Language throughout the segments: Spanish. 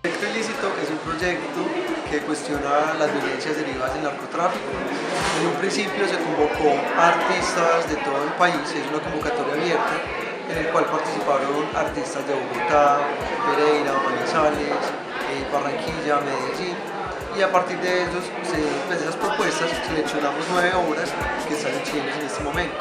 Proyecto Ilícito es un proyecto que cuestiona las violencias derivadas del narcotráfico. En un principio se convocó a artistas de todo el país, es una convocatoria abierta en el cual participaron artistas de Bogotá, Pereira, Manizales, Barranquilla, Medellín, y a partir de ellos, de esas propuestas seleccionamos 9 obras que están en Chile en este momento.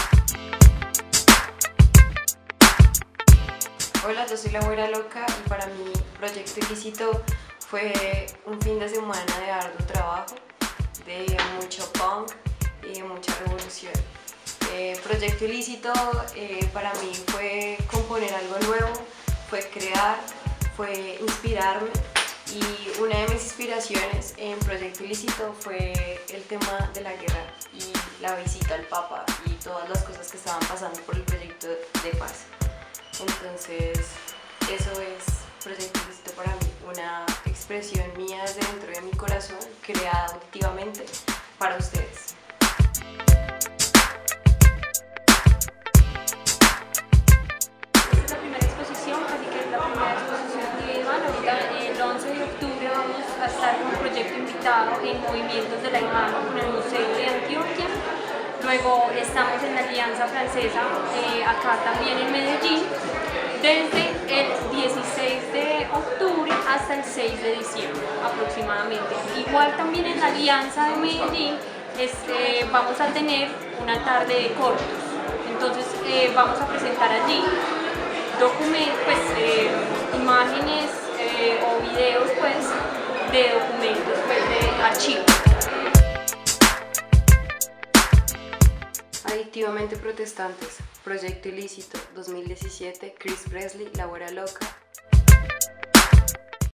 Hola, yo soy la Güera Loca y para mi Proyecto Ilícito fue un fin de semana de arduo trabajo, de mucho punk y de mucha revolución. Proyecto Ilícito para mí fue componer algo nuevo, fue crear, fue inspirarme, y una de mis inspiraciones en Proyecto Ilícito fue el tema de la guerra y la visita al Papa y todas las cosas que estaban pasando por el proyecto de paz. Entonces, eso es Proyecto Ilícito para mí, una expresión mía desde dentro de mi corazón, creada auditivamente para ustedes. Esta es la primera exposición, así que es la primera exposición individual. Ahorita el 11 de octubre vamos a estar con un proyecto invitado en Movimientos de la Imagen con el Museo de Antioquia. Luego estamos en la Alianza Francesa, acá también en Medellín, desde el 16 de octubre hasta el 6 de diciembre aproximadamente. Igual también en la Alianza de Medellín vamos a tener una tarde de cortos, entonces vamos a presentar allí imágenes o videos de documentos de archivo. Adictivamente Protestantes, Proyecto Ilícito, 2017, Chris Presley, La Güera Loca,